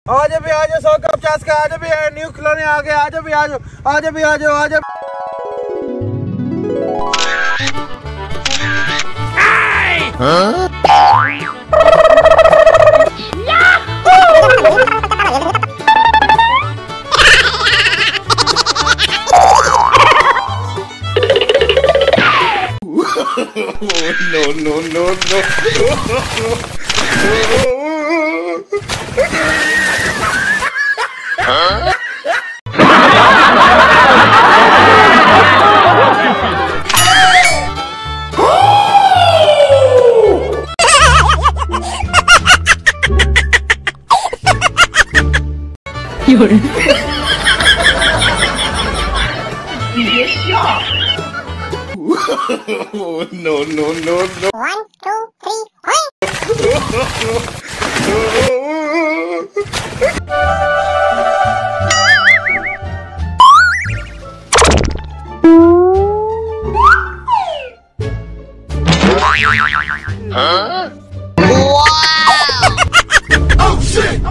आज भी आज 100 का 50 का आज भी न्यू खिलौने आ गए। आज भी आज भी आज no. No. 1, 2, 3, Huh? Wow! Oh shit!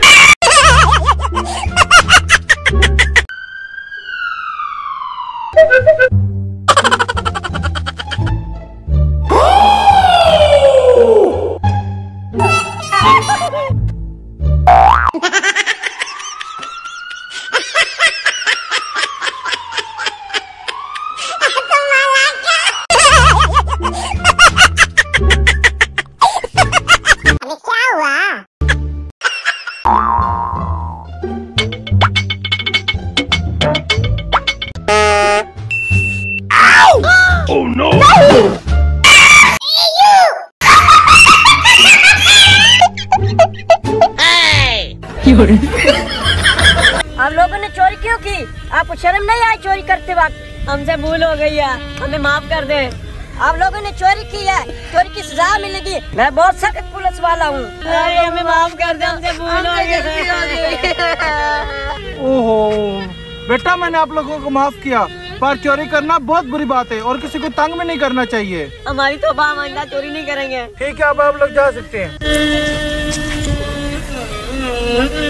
Oh no! आप लोगों ने चोरी क्यों की? आपको शर्म नहीं आई चोरी करते वक्त? हमसे भूल हो गई है, हमें माफ कर दे। आप लोगों ने चोरी की है, चोरी की सजा मिलेगी। मैं बहुत सख्त पुलिस वाला हूँ। अरे हमें माफ कर दे, हमसे भूल हो गई। ओहो बेटा, मैंने आप लोगों को माफ किया, पर चोरी करना बहुत बुरी बात है और किसी को तंग भी नहीं करना चाहिए। हमारी तौबा, हम आइंदा चोरी नहीं करेंगे। ठीक है, अब आप लोग जा सकते हैं।